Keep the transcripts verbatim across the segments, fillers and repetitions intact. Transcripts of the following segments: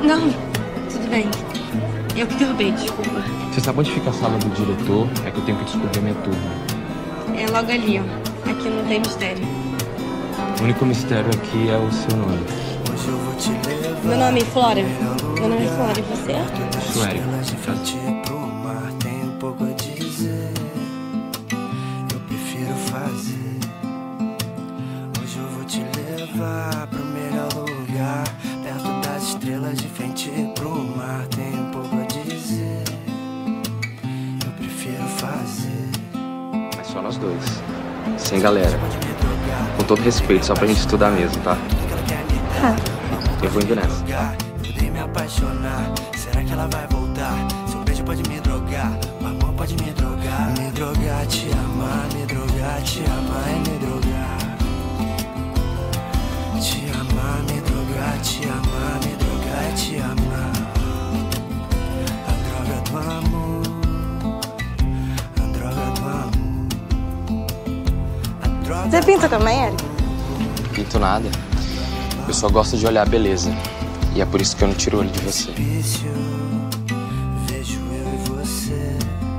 Não, tudo bem. Eu que derrubei, desculpa. Você sabe onde fica a sala do diretor? É que eu tenho que descobrir minha turma. É logo ali, ó. Aqui não tem mistério. O único mistério aqui é o seu nome. Meu nome é Flora. Meu nome é Flora, e você? Sou Érico. Tem um pouco a dizer. Eu prefiro fazer. Hoje eu vou te levar pro melhor lugar, perto das estrelas, de frente pro mar. Tem um pouco a dizer. Eu prefiro fazer. Mas só nós dois. Sem galera. Com todo respeito, só pra gente estudar mesmo, tá? Tá. Eu vou indo nessa, tá? Podei me apaixonar. Será que ela vai voltar? Seu beijo pode me drogar, o amor pode me drogar. Me drogar, te amar, me drogar, te amar é me drogar. Te amar, me drogar, te amar, me drogar é te amar. A droga do amor, a droga do amor, a droga. Você pinta também, Érico? Pinto nada. Eu só gosto de olhar a beleza. E é por isso que eu não tiro o olho de você. Vejo eu e você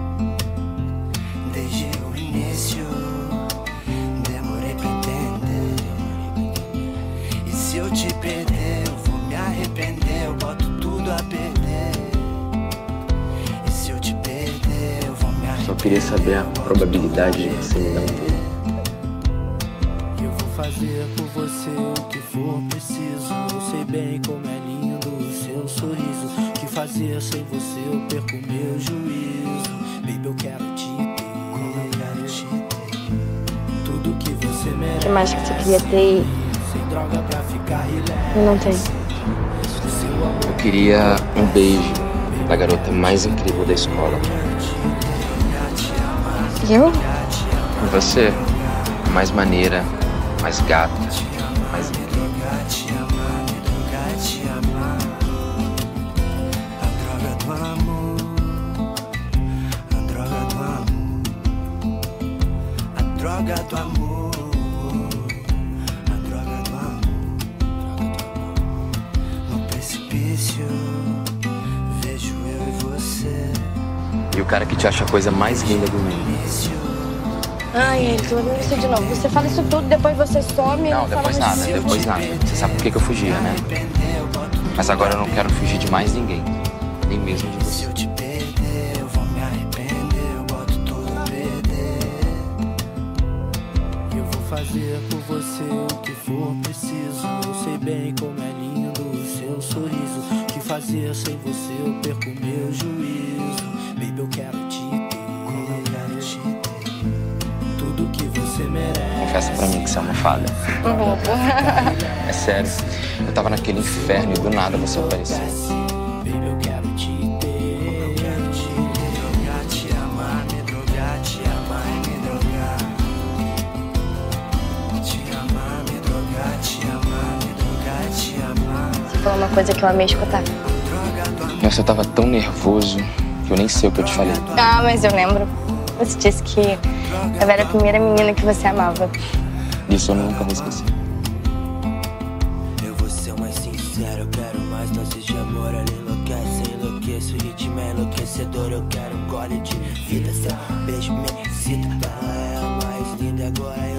desde o início. Demorei pra entender. E se eu te perder, eu vou me arrepender. Eu boto tudo a perder. E se eu te perder, eu vou me arrepender. Só queria saber a probabilidade de você me dar um beijo. Eu vou fazer por você o que for preciso. Eu sei bem como é lindo o seu sorriso. O que fazer sem você eu perco meu juízo. Baby, eu quero te ter, como eu quero te ter. Tudo que você merece. O que mais que você queria ter? Sem droga pra ficar relax. Eu não tenho. Eu queria um beijo da garota mais incrível da escola. Eu? E você, mais maneira, mais gata, mais incrível. Te amar, me drogar, te amar. A droga do amor, a droga do amor, a droga do amor, a droga do amor. No precipício, vejo eu e você. E o cara que te acha a coisa mais linda do mundo. Ai, Érico, eu não isso de novo. Você fala isso tudo, depois você some. Não, fala depois mais nada, disso. depois nada. Você sabe por que que eu fugia, né? Mas agora eu não quero fugir de mais ninguém. Nem mesmo de Se você. eu te perder, eu vou me arrepender. Eu boto tudo a perder. Eu vou fazer por você o que for preciso. Eu sei bem como é lindo o seu sorriso. O que fazer sem você eu perco meu juízo. Baby, eu quero te ter, como eu quero te ter. Tudo que você merece. Confessa pra mim que você é uma falha. Uhum. É sério. Eu tava naquele inferno e do nada você apareceu. Baby, eu quero te ter, como eu quero te ter. Drogar, te amar, me drogar, te amar e me drogar. Te amar, me drogar, te amar, me drogar, te amar. Você falou uma coisa que eu amei escutar. Nossa, eu tava tão nervoso que eu nem sei o que eu te falei. Ah, mas eu lembro. Você disse que eu era a primeira menina que você amava. Isso eu nunca vou esquecer. Eu vou ser o mais sincero, eu quero mais doses de amor. Ela enlouquece, enlouqueço, o ritmo é enlouquecedor. Eu quero um gole de vida, seu beijo me excita. Ela é a mais linda agora.